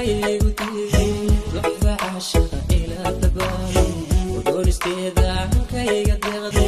لحظة عاشقة إلى الدبال ودون استيذان كي قد يغضب